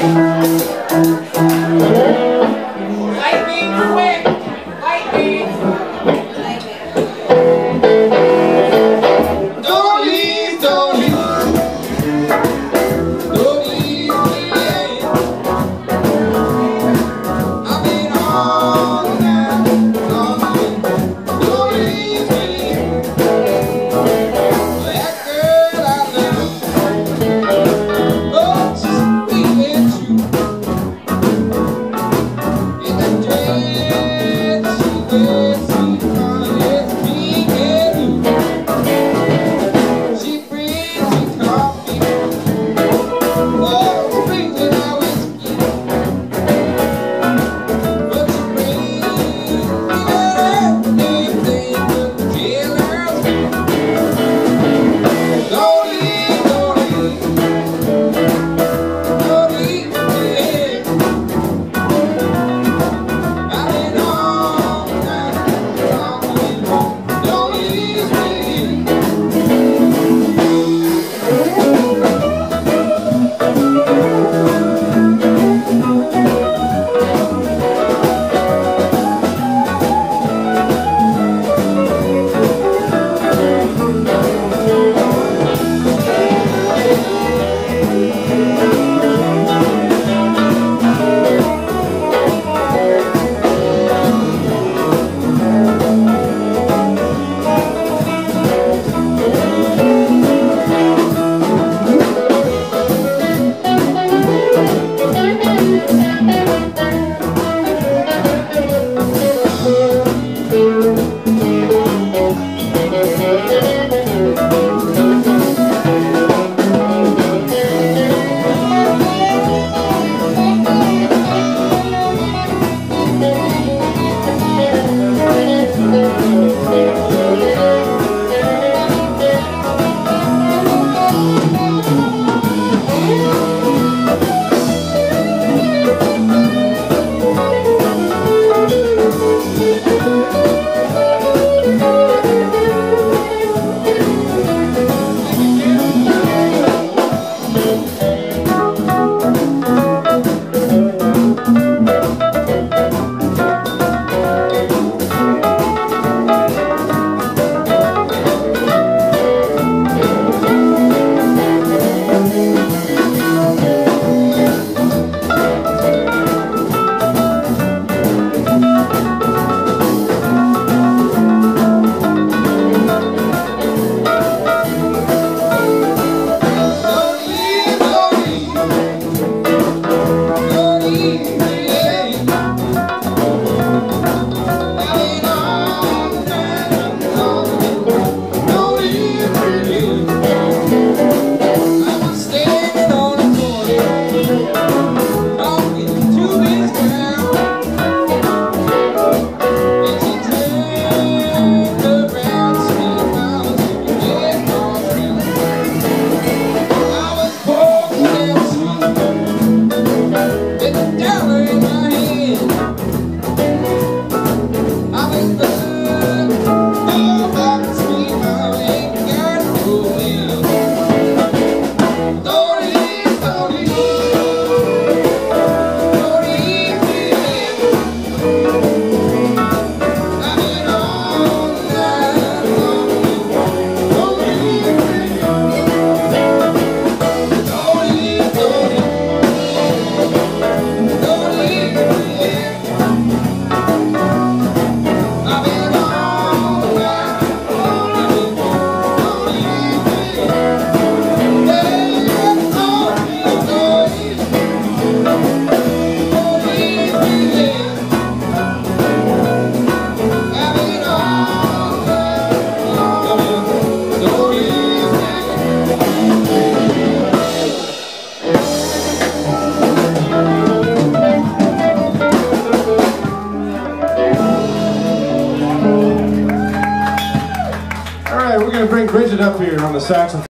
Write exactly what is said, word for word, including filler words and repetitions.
Lightning quick! Lightning! Don't leave, don't leave. Don't leave me. I've been all night long. Don't leave me. That girl I love. Oh, she's sweet and true. In the dress she wears, sweet colors, pink and blue. She brings me coffee. Oh, brings me my whiskey. But she brings me that everything but jealous. Don't leave, don't leave. Don't leave me. I've been all night long. Don't leave me. Bring Bridget up here on the saxophone.